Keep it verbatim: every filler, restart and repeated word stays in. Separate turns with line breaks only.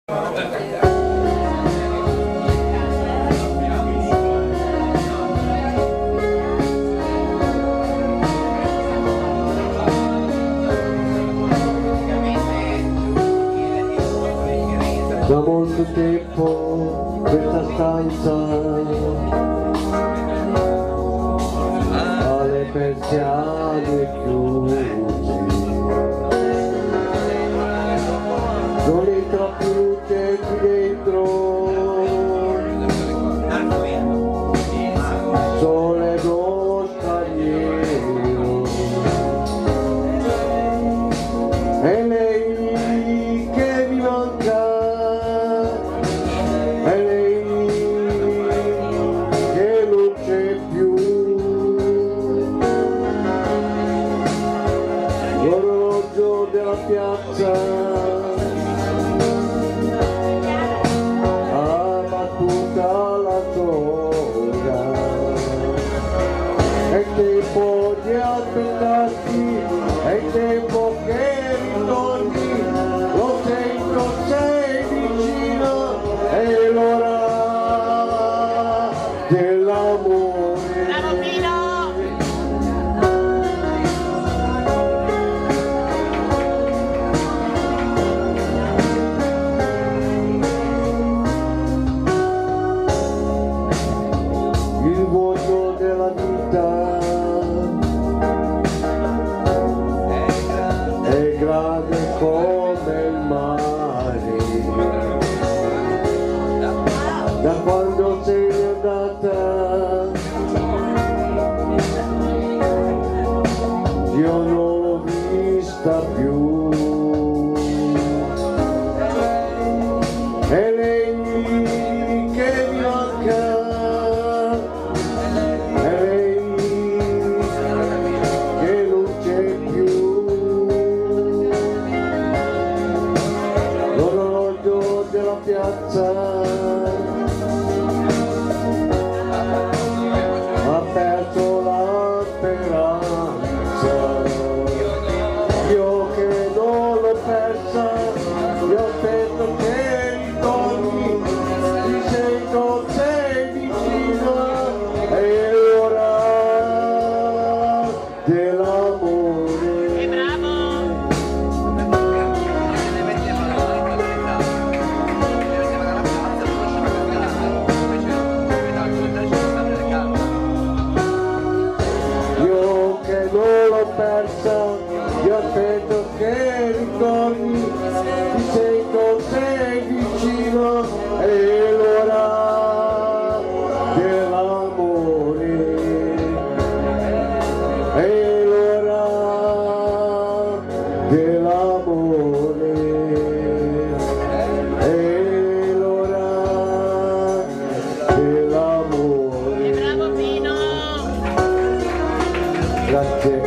Da molto tempo questa stanza ha le persiane chiuse, non entra più luce qui dentro, sole non straniero, e lei che mi manca, della piazza ha battuta la toga, è tempo di aspettarti, è tempo che ritorni, lo sento, sei vicino, è l'ora dell'amore.
Bravo Pino!
Il vuoto della vita è grande come il mare, da quando sei andata io non l'ho vista più, e lei che mi manca, della piazza ha perso la speranza, io che non l'ho persa, io aspetto che ritorni, ti sento, sei vicino, è l'ora dell'amore.
E bravo!
Non l'ho persa, io aspetto che ritorni, ti sento, sei vicino, è l'ora dell'amore, è l'ora dell'amore, è l'ora dell'amore.
E bravo Pino!
Grazie.